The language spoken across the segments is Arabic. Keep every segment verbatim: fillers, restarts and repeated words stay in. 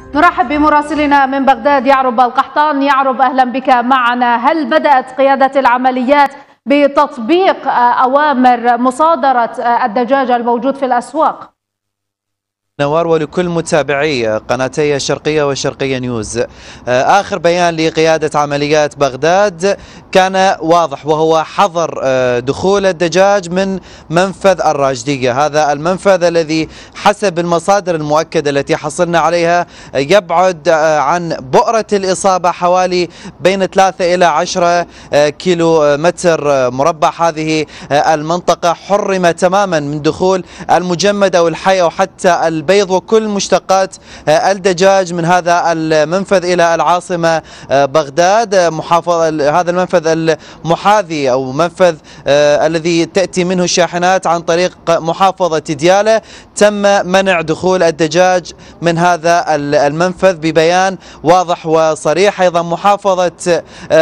نرحب بمراسلنا من بغداد يعرب القحطان. يعرب أهلا بك معنا. هل بدأت قيادة العمليات بتطبيق أوامر مصادرة الدجاج الموجود في الأسواق؟ نوار، ولكل متابعي قناتي الشرقية والشرقية نيوز، آخر بيان لقيادة عمليات بغداد كان واضح، وهو حظر دخول الدجاج من منفذ الراشدية. هذا المنفذ الذي حسب المصادر المؤكدة التي حصلنا عليها يبعد عن بؤرة الإصابة حوالي بين ثلاثة إلى عشرة كيلو متر مربع. هذه المنطقة حرم تماما من دخول المجمد أو الحي أو حتى البيض وكل مشتقات الدجاج من هذا المنفذ إلى العاصمة بغداد. محافظة هذا المنفذ المحاذي أو منفذ الذي تأتي منه الشاحنات عن طريق محافظة ديالى، تم منع دخول الدجاج من هذا المنفذ ببيان واضح وصريح. أيضا محافظة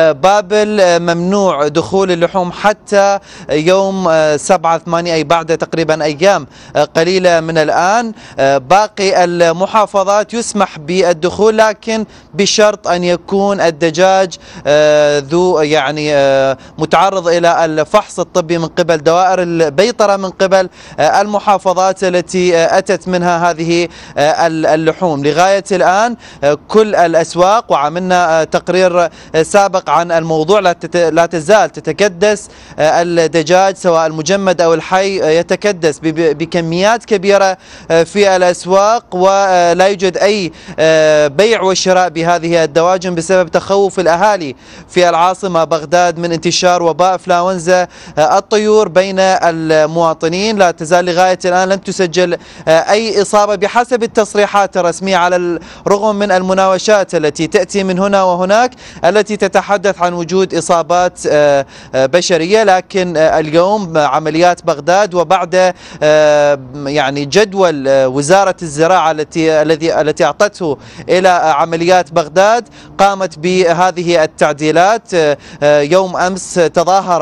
بابل ممنوع دخول اللحوم حتى يوم سبعة ثمانية، أي بعد تقريبا أيام قليلة من الآن. باقي المحافظات يسمح بالدخول، لكن بشرط أن يكون الدجاج ذو يعني متعرض إلى الفحص الطبي من قبل دوائر البيطرة من قبل المحافظات التي أتت منها هذه اللحوم. لغاية الآن كل الأسواق، وعملنا تقرير سابق عن الموضوع، لا تزال تتكدس الدجاج سواء المجمد أو الحي، يتكدس بكميات كبيرة في الأسواق، ولا يوجد أي بيع وشراء بهذه الدواجن بسبب تخوف الأهالي في العاصمة بغداد من انتشار وباء انفلونزا الطيور بين المواطنين. لا تزال لغاية الآن لم تسجل أي إصابة بحسب التصريحات الرسمية، على الرغم من المناوشات التي تأتي من هنا وهناك التي تتحدث عن وجود إصابات بشرية. لكن اليوم عمليات بغداد وبعد يعني جدول وزارة الزراعة التي الذي التي أعطته إلى عمليات بغداد، قامت بهذه التعديلات. يوم أمس تظاهر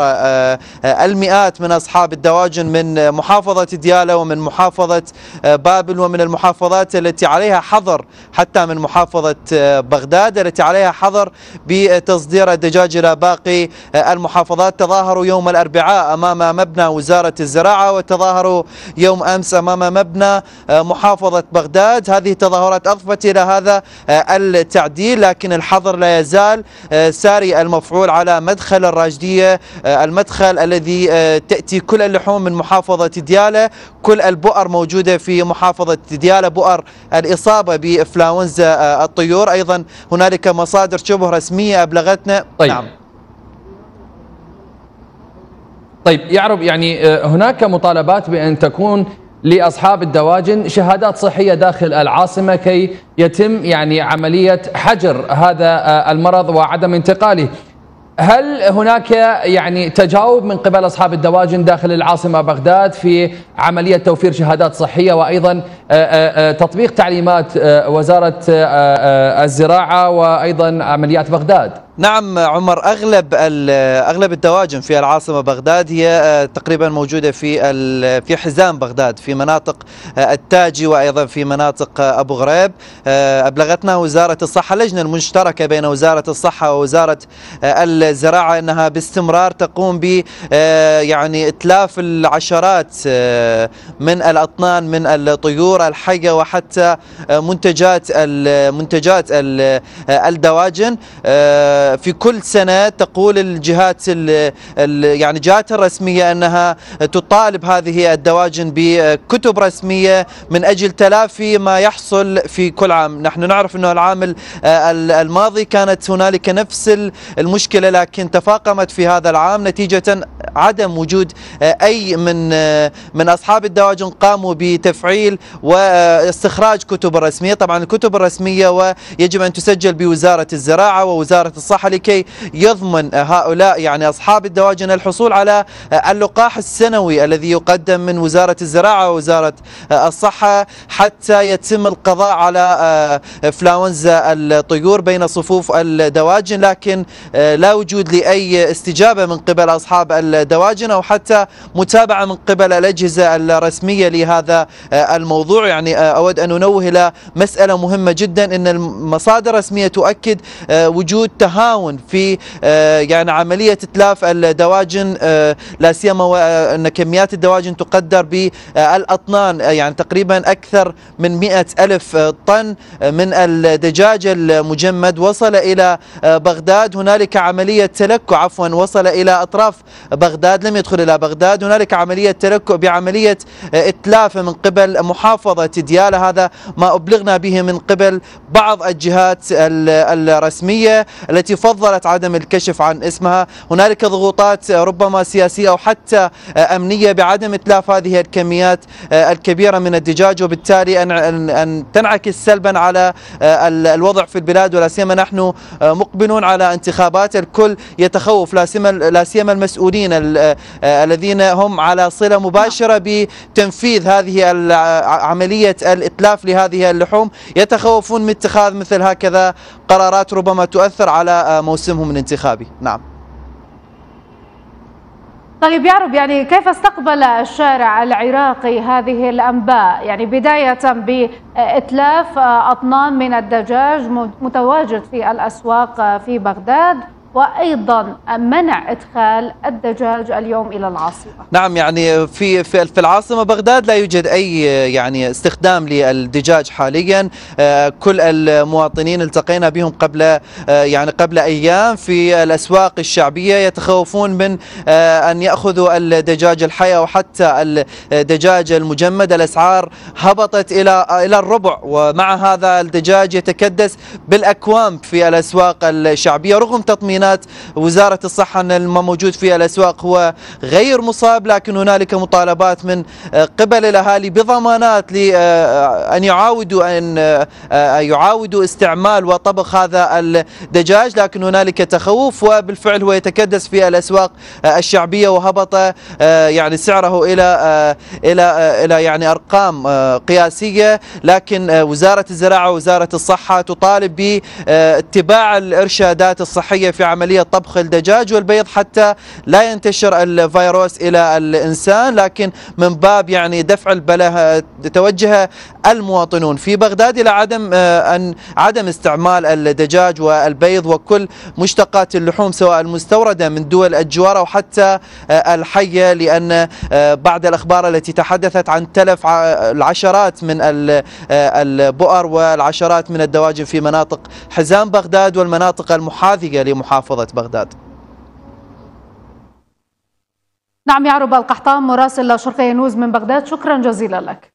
المئات من أصحاب الدواجن من محافظة ديالى ومن محافظة بابل ومن المحافظات التي عليها حظر، حتى من محافظة بغداد التي عليها حظر بتصدير الدجاج إلى باقي المحافظات. تظاهروا يوم الأربعاء أمام مبنى وزارة الزراعة، وتظاهروا يوم أمس أمام مبنى محافظة بغداد. هذه التظاهرات أضفت إلى هذا التعديل، لكن الحظر لا يزال ساري المفعول على مدخل الراشدية، المدخل الذي تأتي كل اللحوم من محافظة ديالى. كل البؤر موجودة في محافظة ديالى، بؤر الإصابة بإنفلونزا الطيور. أيضا هنالك مصادر شبه رسمية أبلغتنا. طيب. نعم. طيب يعرب، يعني هناك مطالبات بأن تكون لأصحاب الدواجن شهادات صحية داخل العاصمة كي يتم يعني عملية حجر هذا المرض وعدم انتقاله. هل هناك يعني تجاوب من قبل أصحاب الدواجن داخل العاصمة بغداد في عملية توفير شهادات صحية، وأيضا تطبيق تعليمات وزارة الزراعة وأيضا عمليات بغداد؟ نعم عمر، اغلب اغلب الدواجن في العاصمه بغداد هي تقريبا موجوده في في حزام بغداد، في مناطق التاجي وايضا في مناطق ابو غريب. ابلغتنا وزاره الصحه، اللجنه المشتركه بين وزاره الصحه ووزاره الزراعه، انها باستمرار تقوم ب يعني اتلاف العشرات من الاطنان من الطيور الحيه وحتى منتجات المنتجات الدواجن. في كل سنة تقول الجهات ال ال يعني الجهات الرسمية أنها تطالب هذه الدواجن بكتب رسمية من أجل تلافي ما يحصل في كل عام. نحن نعرف أنه العام الماضي كانت هنالك نفس المشكلة، لكن تفاقمت في هذا العام نتيجة عدم وجود أي من من أصحاب الدواجن قاموا بتفعيل واستخراج كتب رسمية. طبعا الكتب الرسمية ويجب أن تسجل بوزارة الزراعة ووزارة الصحة الصحة لكي يضمن هؤلاء يعني أصحاب الدواجن الحصول على اللقاح السنوي الذي يقدم من وزارة الزراعة ووزارة الصحة حتى يتم القضاء على إنفلونزا الطيور بين صفوف الدواجن، لكن لا وجود لأي استجابة من قبل أصحاب الدواجن أو حتى متابعة من قبل الأجهزة الرسمية لهذا الموضوع. يعني أود أن أنوه إلى مسألة مهمة جدا، أن المصادر الرسمية تؤكد وجود تهاون في يعني عملية إتلاف الدواجن، لا سيما وأن كميات الدواجن تقدر بالأطنان، يعني تقريبا أكثر من مئة ألف طن من الدجاج المجمد وصل إلى بغداد. هنالك عملية تلكؤ عفوا وصل إلى أطراف بغداد، لم يدخل إلى بغداد. هنالك عملية تلكؤ بعملية إتلاف من قبل محافظة ديالى، هذا ما أبلغنا به من قبل بعض الجهات الرسمية التي فضلت عدم الكشف عن اسمها. هنالك ضغوطات ربما سياسية أو حتى أمنية بعدم إتلاف هذه الكميات الكبيرة من الدجاج، وبالتالي أن أن تنعكس سلبا على الوضع في البلاد، ولا سيما نحن مقبلون على انتخابات. الكل يتخوف، لا سيما لا سيما المسؤولين الذين هم على صلة مباشرة بتنفيذ هذه عملية الإتلاف لهذه اللحوم، يتخوفون من اتخاذ مثل هكذا قرارات ربما تؤثر على موسمهم الانتخابي. نعم. طيب يعرب، يعني كيف استقبل الشارع العراقي هذه الأنباء؟ يعني بداية بإتلاف أطنان من الدجاج متواجد في الأسواق في بغداد، وأيضا منع إدخال الدجاج اليوم إلى العاصمة. نعم، يعني في في في العاصمة بغداد لا يوجد أي يعني استخدام للدجاج حاليا. كل المواطنين التقينا بهم قبل يعني قبل أيام في الأسواق الشعبية يتخوفون من أن يأخذوا الدجاج الحي أو حتى الدجاج المجمد. الأسعار هبطت إلى إلى الربع، ومع هذا الدجاج يتكدس بالأكوام في الأسواق الشعبية رغم تطمينات وزارة الصحة أن ما موجود في الأسواق هو غير مصاب، لكن هنالك مطالبات من قبل الأهالي بضمانات لأن يعاودوا أن يعاودوا استعمال وطبخ هذا الدجاج، لكن هنالك تخوف، وبالفعل هو يتكدس في الأسواق الشعبية وهبط يعني سعره إلى إلى إلى يعني أرقام قياسية. لكن وزارة الزراعة ووزارة الصحة تطالب باتباع الإرشادات الصحية في عملية طبخ الدجاج والبيض حتى لا ينتشر الفيروس إلى الإنسان، لكن من باب يعني دفع البلاء توجه المواطنون في بغداد إلى عدم أن عدم استعمال الدجاج والبيض وكل مشتقات اللحوم سواء المستوردة من دول الجوار أو حتى الحية، لأن بعد الأخبار التي تحدثت عن تلف العشرات من البؤر والعشرات من الدواجن في مناطق حزام بغداد والمناطق المحاذية لمحافظة بغداد. نعم، يعرب القحطان مراسل شرقية نيوز من بغداد، شكرا جزيلا لك.